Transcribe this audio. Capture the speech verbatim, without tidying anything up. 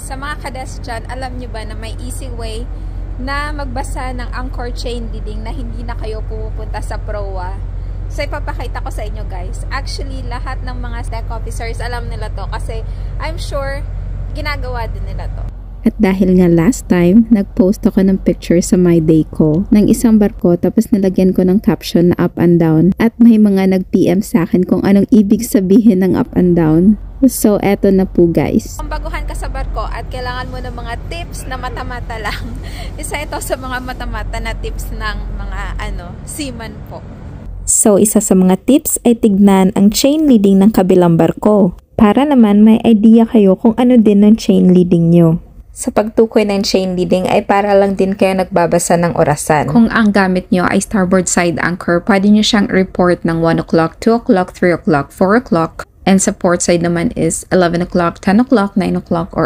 Sa mga kadas dyan, alam nyo ba na may easy way na magbasa ng anchor chain leading na hindi na kayo pumupunta sa P R O A? So, ipapakita ko sa inyo guys. Actually, lahat ng mga tech officers alam nila to kasi I'm sure ginagawa din nila to. At dahil nga last time, nag-post ako ng picture sa My Day ko ng isang barko tapos nilagyan ko ng caption na up and down at may mga nag-P M sa akin kung anong ibig sabihin ng up and down. So, eto na po guys. Kung baguhan ka sa barko at kailangan mo ng mga tips na mata-mata lang, isa ito sa mga mata-mata na tips ng mga ano, seaman po. So, isa sa mga tips ay tignan ang chain leading ng kabilang barko para naman may idea kayo kung ano din ng chain leading nyo. Sa pagtukoy ng chain leading ay para lang din kayo nagbabasa ng orasan. Kung ang gamit nyo ay starboard side anchor, pwede nyo siyang report ng one o'clock, two o'clock, three o'clock, four o'clock. And sa port side naman is eleven o'clock, ten o'clock, nine o'clock, or